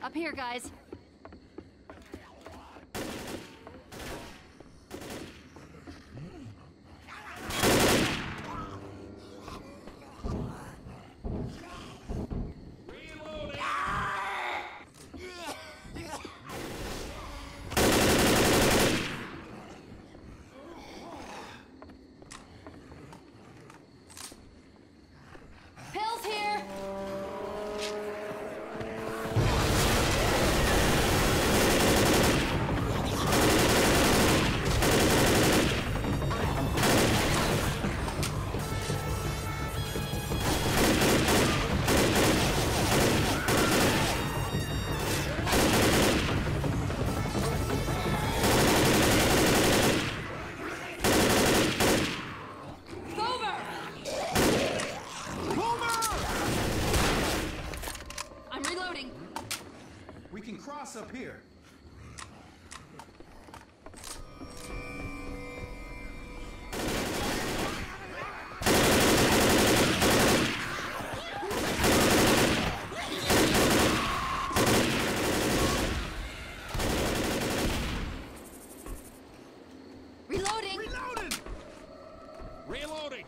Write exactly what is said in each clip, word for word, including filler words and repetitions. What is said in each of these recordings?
Up here, guys. Pills here! I'm reloading. We can cross up here. Reloading. Reloaded! Reloading!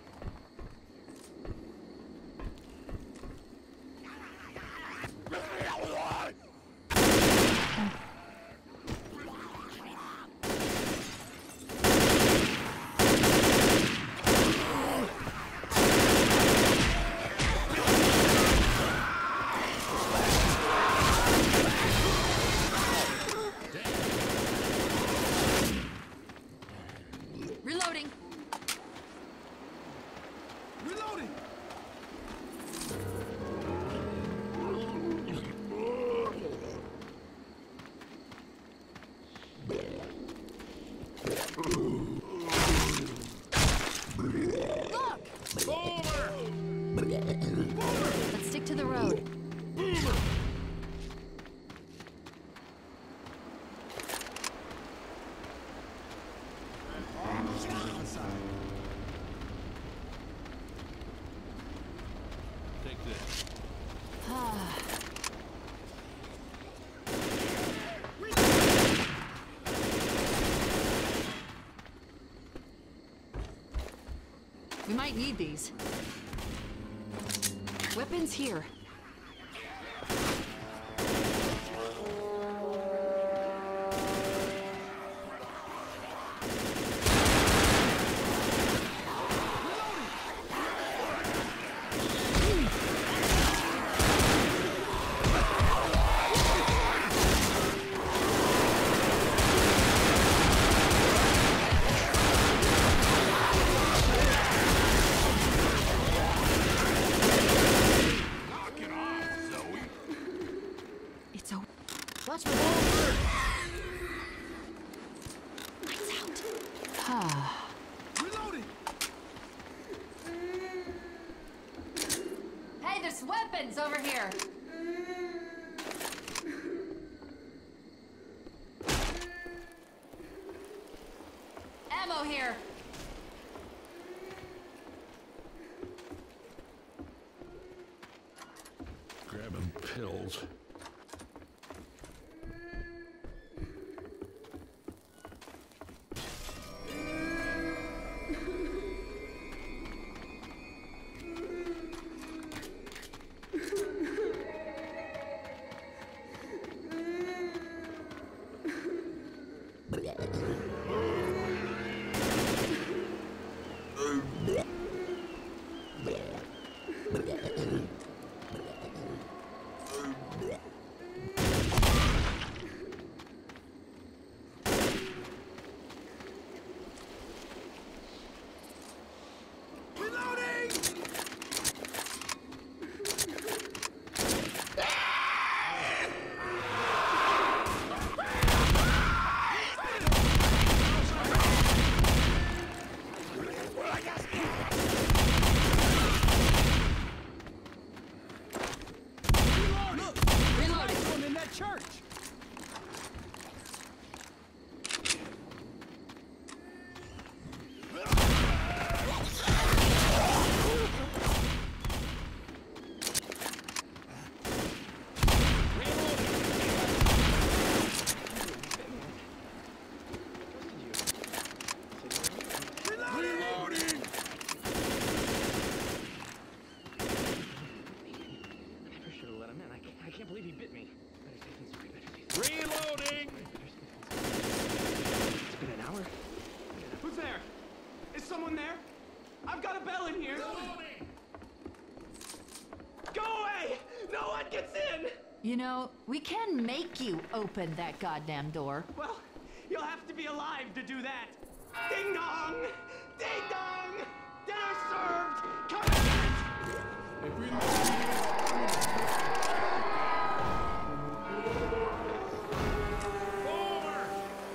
Reloading. Reloading! Look! Boomer! Let's stick to the road. Take this. We might need these. Weapons here. Knock it off, Zoe! It's a... Watch my back. Lights out. Ah. Reloading! Hey, there's weapons over here. Ammo here. Grabbing pills. believe he bit me. Better safe than sorry. Better safe than sorry. Reloading! Better safe than sorry. It's been an hour. Who's there? Is someone there? I've got a bell in here. Reloading! Go away! No one gets in! You know, we can make you open that goddamn door. Well, you'll have to be alive to do that. Ding dong! Ding dong! Dinner served! Come in! Over!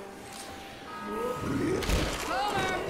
Boomer!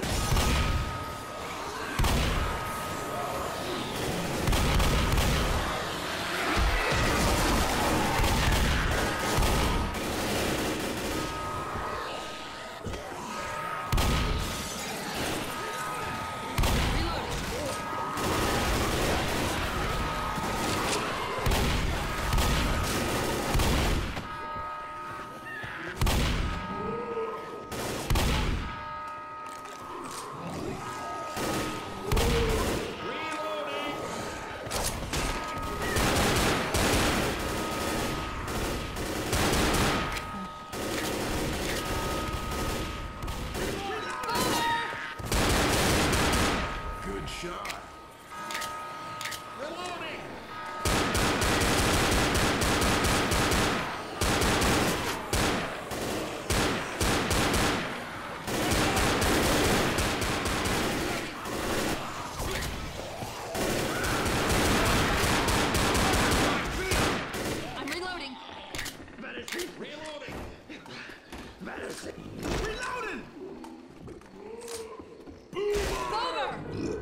Good shot. Reloading! I'm reloading. Better safe. Reloading! Better safe. Reloading! Boomer!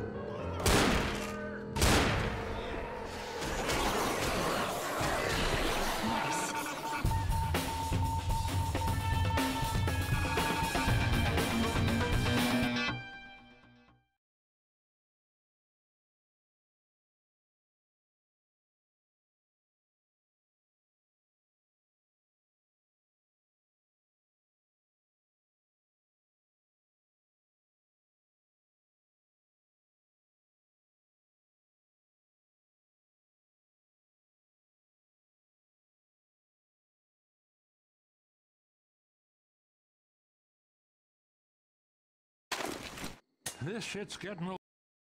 This shit's getting a